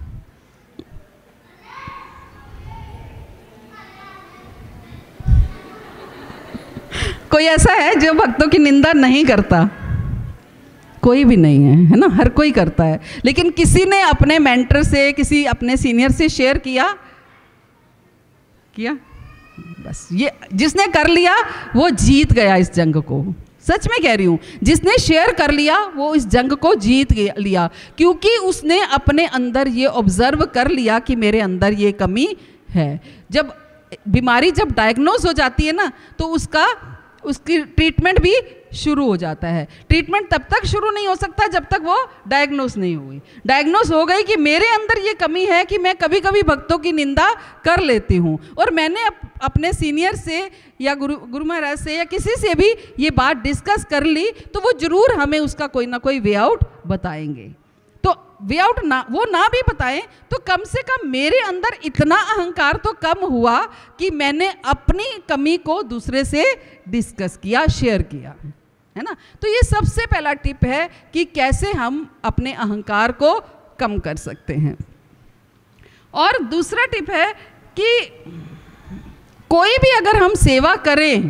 [SPEAKER 1] कोई ऐसा है जो भक्तों की निंदा नहीं करता? कोई भी नहीं है, है ना, हर कोई करता है। लेकिन किसी ने अपने मेंटर से, किसी अपने सीनियर से शेयर किया किया बस ये जिसने कर लिया वो जीत गया इस जंग को। सच में कह रही हूँ, जिसने शेयर कर लिया वो इस जंग को जीत लिया, क्योंकि उसने अपने अंदर ये ऑब्जर्व कर लिया कि मेरे अंदर ये कमी है। जब बीमारी जब डायग्नोज हो जाती है ना तो उसका उसकी ट्रीटमेंट भी शुरू हो जाता है। ट्रीटमेंट तब तक शुरू नहीं हो सकता जब तक वो डायग्नोस नहीं हुई। डायग्नोस हो गई कि मेरे अंदर ये कमी है कि मैं कभी कभी भक्तों की निंदा कर लेती हूँ, और मैंने अप, अपने सीनियर से या गुरु गुरु महाराज से या किसी से भी ये बात डिस्कस कर ली तो वो जरूर हमें उसका कोई ना कोई वे आउट बताएंगे। तो वे आउट ना वो ना भी बताएं तो कम से कम मेरे अंदर इतना अहंकार तो कम हुआ कि मैंने अपनी कमी को दूसरे से डिस्कस किया, शेयर किया, है ना। तो ये सबसे पहला टिप है कि कैसे हम अपने अहंकार को कम कर सकते हैं। और दूसरा टिप है कि कोई भी अगर हम सेवा करें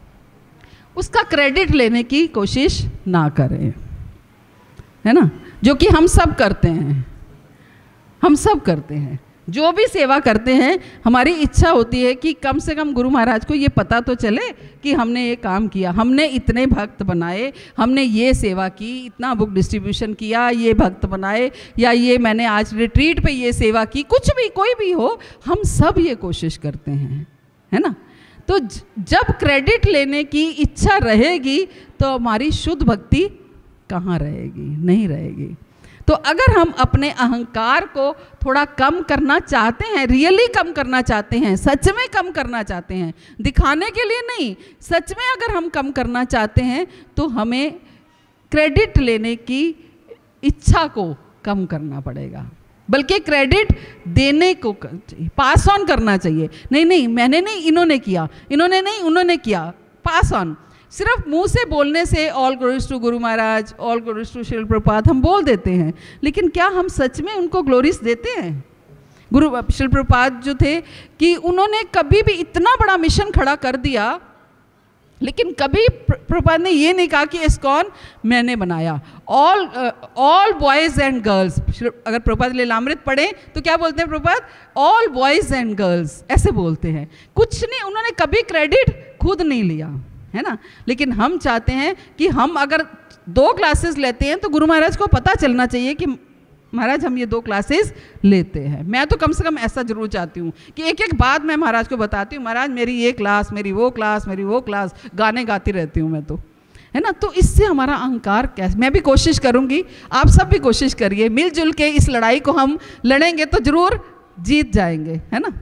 [SPEAKER 1] उसका क्रेडिट लेने की कोशिश ना करें, है ना, जो कि हम सब करते हैं। हम सब करते हैं, जो भी सेवा करते हैं हमारी इच्छा होती है कि कम से कम गुरु महाराज को ये पता तो चले कि हमने ये काम किया, हमने इतने भक्त बनाए, हमने ये सेवा की, इतना बुक डिस्ट्रीब्यूशन किया, ये भक्त बनाए, या ये मैंने आज रिट्रीट पे ये सेवा की, कुछ भी कोई भी हो, हम सब ये कोशिश करते हैं, है ना। तो जब क्रेडिट लेने की इच्छा रहेगी तो हमारी शुद्ध भक्ति कहाँ रहेगी? नहीं रहेगी। तो अगर हम अपने अहंकार को थोड़ा कम करना चाहते हैं, रियली कम करना चाहते हैं, सच में कम करना चाहते हैं, दिखाने के लिए नहीं, सच में अगर हम कम करना चाहते हैं तो हमें क्रेडिट लेने की इच्छा को कम करना पड़ेगा, बल्कि क्रेडिट देने को चाहिए, पास ऑन करना चाहिए। नहीं नहीं मैंने नहीं, इन्होंने किया, इन्होंने नहीं, उन्होंने किया, पास ऑन। सिर्फ मुंह से बोलने से all glories to guru Maharaj, all glories to Srila Prabhupada हम बोल देते हैं, लेकिन क्या हम सच में उनको ग्लोरीज देते हैं? गुरु श्रील प्रभुपाद जो थे कि उन्होंने कभी भी इतना बड़ा मिशन खड़ा कर दिया, लेकिन कभी प्रभुपाद ने ये नहीं कहा कि इस्कॉन मैंने बनाया। All all boys and girls, अगर प्रभुपाद लीलामृत पढ़ें तो क्या बोलते हैं Prabhupada? All boys and girls, ऐसे बोलते हैं। कुछ नहीं, उन्होंने कभी क्रेडिट खुद नहीं लिया, है ना। लेकिन हम चाहते हैं कि हम अगर दो क्लासेस लेते हैं तो गुरु महाराज को पता चलना चाहिए कि महाराज हम ये दो क्लासेस लेते हैं। मैं तो कम से कम ऐसा जरूर चाहती हूँ कि एक एक बात मैं महाराज को बताती हूँ, महाराज मेरी ये क्लास, मेरी वो क्लास, मेरी वो क्लास, गाने गाती रहती हूँ मैं तो, है ना। तो इससे हमारा अहंकार कैसे, मैं भी कोशिश करूँगी, आप सब भी कोशिश करिए, मिलजुल के इस लड़ाई को हम लड़ेंगे तो जरूर जीत जाएंगे, है ना।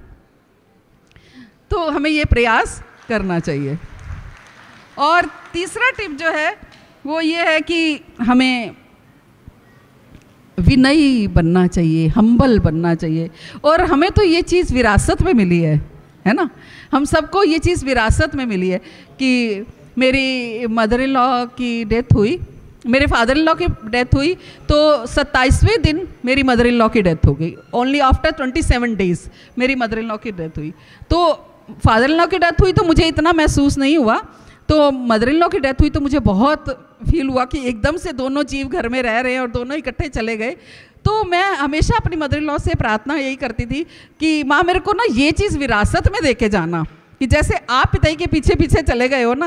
[SPEAKER 1] तो हमें ये प्रयास करना चाहिए। और तीसरा टिप जो है वो ये है कि हमें विनयी बनना चाहिए, हम्बल बनना चाहिए। और हमें तो ये चीज़ विरासत में मिली है, है ना, हम सबको ये चीज़ विरासत में मिली है कि मेरी मदर इन लॉ की डेथ हुई, मेरे फादर इन लॉ की डेथ हुई तो सत्ताईसवें दिन मेरी मदर इन लॉ की डेथ हो गई। Only after twenty seven days मेरी मदर इन लॉ की डेथ हुई। तो फादर इन लॉ की डेथ हुई तो मुझे इतना महसूस नहीं हुआ, तो मदर इन लॉ की डेथ हुई तो मुझे बहुत फील हुआ कि एकदम से दोनों जीव घर में रह रहे हैं और दोनों इकट्ठे चले गए। तो मैं हमेशा अपनी मदर इन लॉ से प्रार्थना यही करती थी कि माँ मेरे को ना ये चीज़ विरासत में दे के जाना, कि जैसे आप पिताई के पीछे पीछे चले गए हो ना,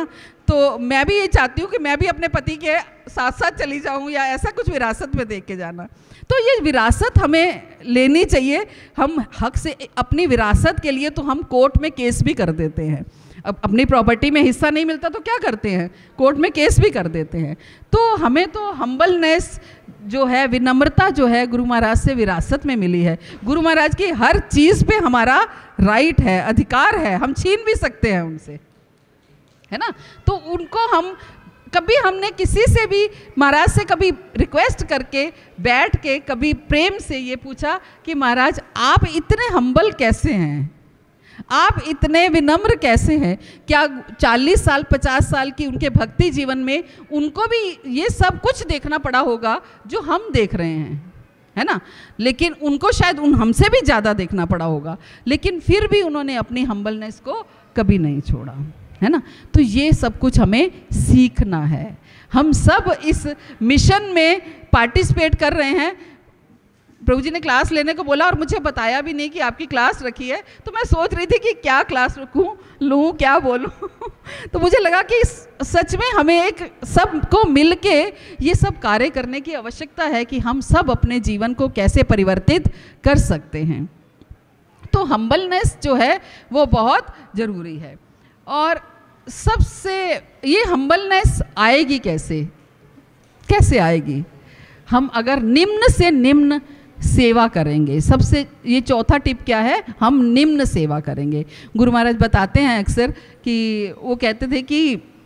[SPEAKER 1] तो मैं भी ये चाहती हूँ कि मैं भी अपने पति के साथ साथ चली जाऊँ, या ऐसा कुछ विरासत में देख के जाना। तो ये विरासत हमें लेनी चाहिए। हम हक से अपनी विरासत के लिए तो हम कोर्ट में केस भी कर देते हैं। अब अपनी प्रॉपर्टी में हिस्सा नहीं मिलता तो क्या करते हैं, कोर्ट में केस भी कर देते हैं। तो हमें तो हम्बलनेस जो है, विनम्रता जो है, गुरु महाराज से विरासत में मिली है। गुरु महाराज की हर चीज़ पे हमारा राइट है, अधिकार है, हम छीन भी सकते हैं उनसे, है ना। तो उनको हम कभी, हमने किसी से भी महाराज से कभी रिक्वेस्ट करके बैठ के कभी प्रेम से ये पूछा कि महाराज आप इतने हम्बल कैसे हैं, आप इतने विनम्र कैसे हैं? क्या चालीस साल पचास साल की उनके भक्ति जीवन में उनको भी ये सब कुछ देखना पड़ा होगा जो हम देख रहे हैं, है ना। लेकिन उनको शायद उन हमसे भी ज़्यादा देखना पड़ा होगा, लेकिन फिर भी उन्होंने अपनी हम्बलनेस को कभी नहीं छोड़ा, है ना। तो ये सब कुछ हमें सीखना है। हम सब इस मिशन में पार्टिसिपेट कर रहे हैं। प्रभु जी ने क्लास लेने को बोला और मुझे बताया भी नहीं कि आपकी क्लास रखी है, तो मैं सोच रही थी कि क्या क्लास रखूं, लूं, क्या बोलूं। तो मुझे लगा कि सच में हमें एक सबको मिलके ये सब कार्य करने की आवश्यकता है कि हम सब अपने जीवन को कैसे परिवर्तित कर सकते हैं। तो हम्बलनेस जो है वो बहुत ज़रूरी है। और सबसे ये हम्बलनेस आएगी कैसे, कैसे आएगी? हम अगर निम्न से निम्न सेवा करेंगे। सबसे ये चौथा टिप क्या है, हम निम्न सेवा करेंगे। गुरु महाराज बताते हैं अक्सर कि वो कहते थे कि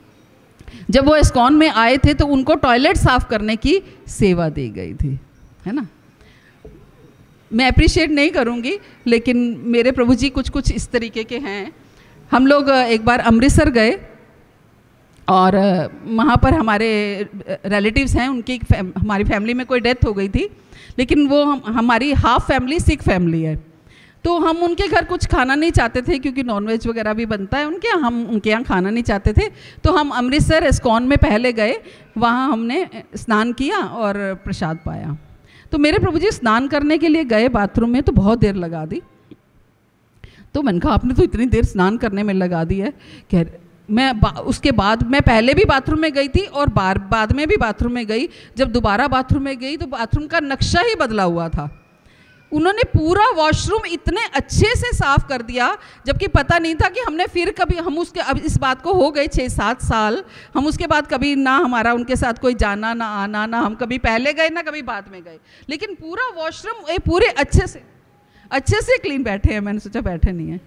[SPEAKER 1] जब वो इस्कॉन में आए थे तो उनको टॉयलेट साफ करने की सेवा दी गई थी, है ना। मैं अप्रिशिएट नहीं करूँगी, लेकिन मेरे प्रभु जी कुछ कुछ इस तरीके के हैं। हम लोग एक बार अमृतसर गए और वहाँ पर हमारे रिलेटिव्स हैं, उनकी फैम, हमारी फैमिली में कोई डेथ हो गई थी, लेकिन वो हम हमारी हाफ फैमिली सिख फैमिली है। तो हम उनके घर कुछ खाना नहीं चाहते थे क्योंकि नॉनवेज वगैरह भी बनता है उनके यहाँ, हम उनके यहाँ खाना नहीं चाहते थे। तो हम अमृतसर इस्कॉन में पहले गए, वहाँ हमने स्नान किया और प्रसाद पाया। तो मेरे प्रभु जी स्नान करने के लिए गए बाथरूम में, तो बहुत देर लगा दी। तो मैंने कहा आपने तो इतनी देर स्नान करने में लगा दी है। कह मैं उसके बाद मैं पहले भी बाथरूम में गई थी और बार बाद में भी बाथरूम में गई। जब दोबारा बाथरूम में गई तो बाथरूम का नक्शा ही बदला हुआ था। उन्होंने पूरा वॉशरूम इतने अच्छे से साफ कर दिया, जबकि पता नहीं था कि हमने फिर कभी, हम उसके, अब इस बात को हो गए छः सात साल, हम उसके बाद कभी ना हमारा उनके साथ कोई जाना ना आना, ना हम कभी पहले गए ना कभी बाद में गए, लेकिन पूरा वॉशरूम ये पूरे अच्छे से अच्छे से क्लीन बैठे हैं। मैंने सोचा बैठे नहीं है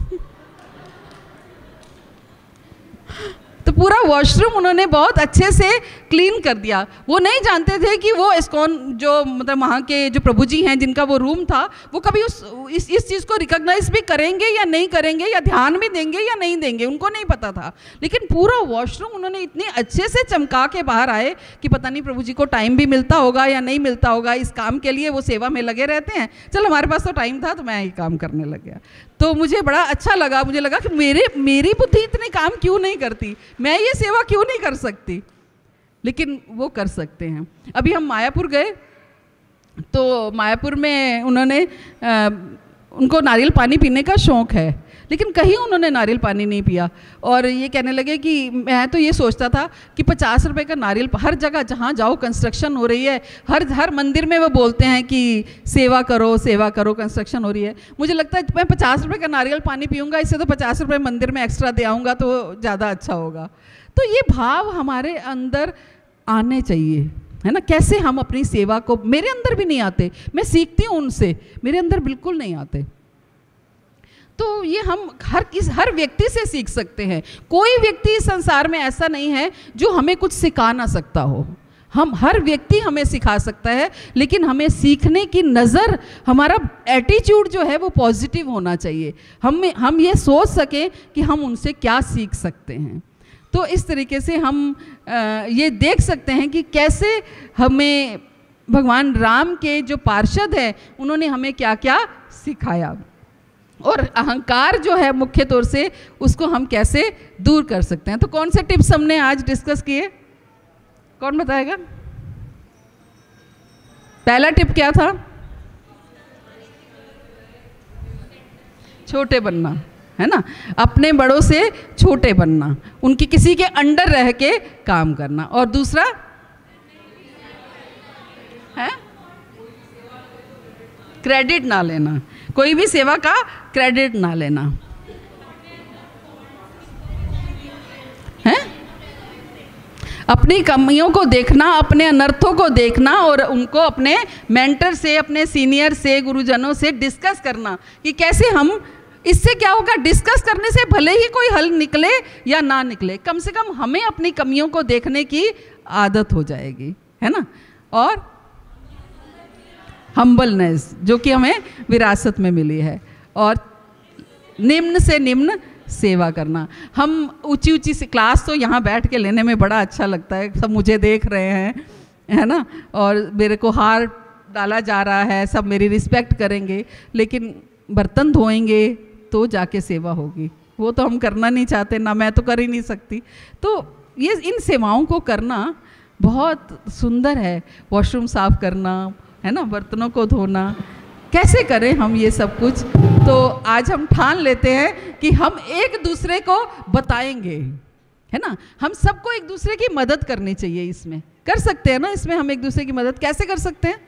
[SPEAKER 1] तो पूरा वॉशरूम उन्होंने बहुत अच्छे से क्लीन कर दिया। वो नहीं जानते थे कि वो इस्कॉन जो मतलब वहाँ के जो प्रभु जी हैं जिनका वो रूम था, वो कभी उस इस इस चीज़ को रिकॉग्नाइज भी करेंगे या नहीं करेंगे, या ध्यान भी देंगे या नहीं देंगे, उनको नहीं पता था। लेकिन पूरा वॉशरूम उन्होंने इतने अच्छे से चमका के बाहर आए कि पता नहीं प्रभु जी को टाइम भी मिलता होगा या नहीं मिलता होगा, इस काम के लिए वो सेवा में लगे रहते हैं। चल हमारे पास तो टाइम था तो मैं ये काम करने लग गया। तो मुझे बड़ा अच्छा लगा, मुझे लगा कि मेरे मेरी बुद्धि इतने काम क्यों नहीं करती, मैं ये सेवा क्यों नहीं कर सकती, लेकिन वो कर सकते हैं। अभी हम मायापुर गए तो मायापुर में उन्होंने आ, उनको नारियल पानी पीने का शौक़ है, लेकिन कहीं उन्होंने नारियल पानी नहीं पिया और ये कहने लगे कि मैं तो ये सोचता था कि पचास रुपए का नारियल, हर जगह जहाँ जाओ कंस्ट्रक्शन हो रही है, हर हर मंदिर में वो बोलते हैं कि सेवा करो सेवा करो, कंस्ट्रक्शन हो रही है। मुझे लगता है मैं पचास रुपये का नारियल पानी पीऊँगा, इससे तो पचास रुपये मंदिर में एक्स्ट्रा दे आऊँगा तो ज़्यादा अच्छा होगा। तो ये भाव हमारे अंदर आने चाहिए, है ना। कैसे हम अपनी सेवा को, मेरे अंदर भी नहीं आते, मैं सीखती हूँ उनसे, मेरे अंदर बिल्कुल नहीं आते। तो ये हम हर किस हर व्यक्ति से सीख सकते हैं। कोई व्यक्ति इस संसार में ऐसा नहीं है जो हमें कुछ सिखा ना सकता हो। हम हर व्यक्ति हमें सिखा सकता है, लेकिन हमें सीखने की नज़र, हमारा एटीट्यूड जो है वो पॉजिटिव होना चाहिए। हम हम ये सोच सकें कि हम उनसे क्या सीख सकते हैं। तो इस तरीके से हम आ, ये देख सकते हैं कि कैसे हमें भगवान राम के जो पार्षद हैं उन्होंने हमें क्या क्या सिखाया, और अहंकार जो है मुख्य तौर से उसको हम कैसे दूर कर सकते हैं। तो कौन से टिप्स हमने आज डिस्कस किए, कौन बताएगा? पहला टिप क्या था? छोटे बनना, है ना, अपने बड़ों से छोटे बनना, उनकी किसी के अंडर रह के काम करना। और दूसरा है क्रेडिट ना लेना, कोई भी सेवा का क्रेडिट ना लेना है, अपनी कमियों को देखना, अपने अनर्थों को देखना और उनको अपने मेंटर से, अपने सीनियर से, गुरुजनों से डिस्कस करना कि कैसे हम, इससे क्या होगा, डिस्कस करने से भले ही कोई हल निकले या ना निकले, कम से कम हमें अपनी कमियों को देखने की आदत हो जाएगी, है ना। और हम्बलनेस जो कि हमें विरासत में मिली है, और निम्न से निम्न सेवा करना। हम ऊंची ऊंची सी क्लास तो यहाँ बैठ के लेने में बड़ा अच्छा लगता है, सब मुझे देख रहे हैं, है ना, और मेरे को हार डाला जा रहा है, सब मेरी रिस्पेक्ट करेंगे, लेकिन बर्तन धोएंगे तो जाके सेवा होगी, वो तो हम करना नहीं चाहते, ना मैं तो कर ही नहीं सकती। तो ये इन सेवाओं को करना बहुत सुंदर है, वॉशरूम साफ करना, है ना, बर्तनों को धोना, कैसे करें हम ये सब कुछ। तो आज हम ठान लेते हैं कि हम एक दूसरे को बताएंगे, है ना, हम सबको एक दूसरे की मदद करनी चाहिए, इसमें कर सकते हैं ना, इसमें हम एक दूसरे की मदद कैसे कर सकते हैं।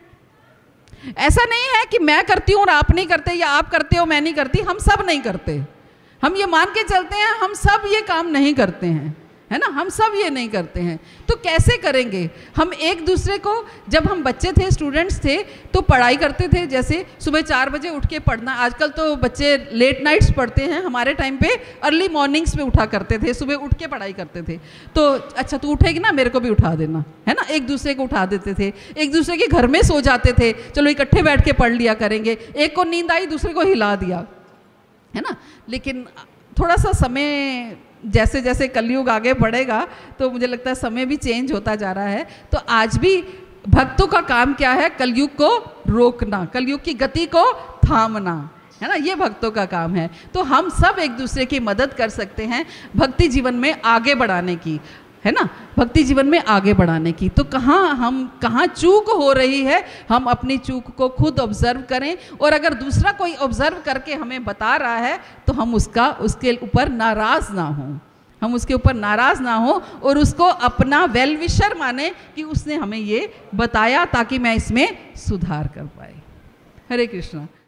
[SPEAKER 1] ऐसा नहीं है कि मैं करती हूँ और आप नहीं करते, या आप करते हो मैं नहीं करती, हम सब नहीं करते, हम ये मान के चलते हैं हम सब ये काम नहीं करते हैं, है ना, हम सब ये नहीं करते हैं। तो कैसे करेंगे हम एक दूसरे को, जब हम बच्चे थे, स्टूडेंट्स थे, तो पढ़ाई करते थे, जैसे सुबह चार बजे उठ के पढ़ना, आजकल तो बच्चे लेट नाइट्स पढ़ते हैं, हमारे टाइम पे अर्ली मॉर्निंग्स में उठा करते थे, सुबह उठ के पढ़ाई करते थे। तो अच्छा तू उठेगी ना, मेरे को भी उठा देना, है ना, एक दूसरे को उठा देते थे, एक दूसरे के घर में सो जाते थे, चलो इकट्ठे बैठ के पढ़ लिया करेंगे, एक को नींद आई दूसरे को हिला दिया, है ना। लेकिन थोड़ा सा समय, जैसे जैसे कलयुग आगे बढ़ेगा तो मुझे लगता है समय भी चेंज होता जा रहा है। तो आज भी भक्तों का काम क्या है, कलयुग को रोकना, कलयुग की गति को थामना, है ना, ये भक्तों का काम है। तो हम सब एक दूसरे की मदद कर सकते हैं भक्ति जीवन में आगे बढ़ाने की, है ना, भक्ति जीवन में आगे बढ़ाने की। तो कहाँ हम कहाँ चूक हो रही है, हम अपनी चूक को खुद ऑब्जर्व करें, और अगर दूसरा कोई ऑब्जर्व करके हमें बता रहा है तो हम उसका उसके ऊपर नाराज़ ना हो, हम उसके ऊपर नाराज़ ना हो और उसको अपना वेल विशर माने कि उसने हमें ये बताया ताकि मैं इसमें सुधार कर पाए। हरे कृष्णा।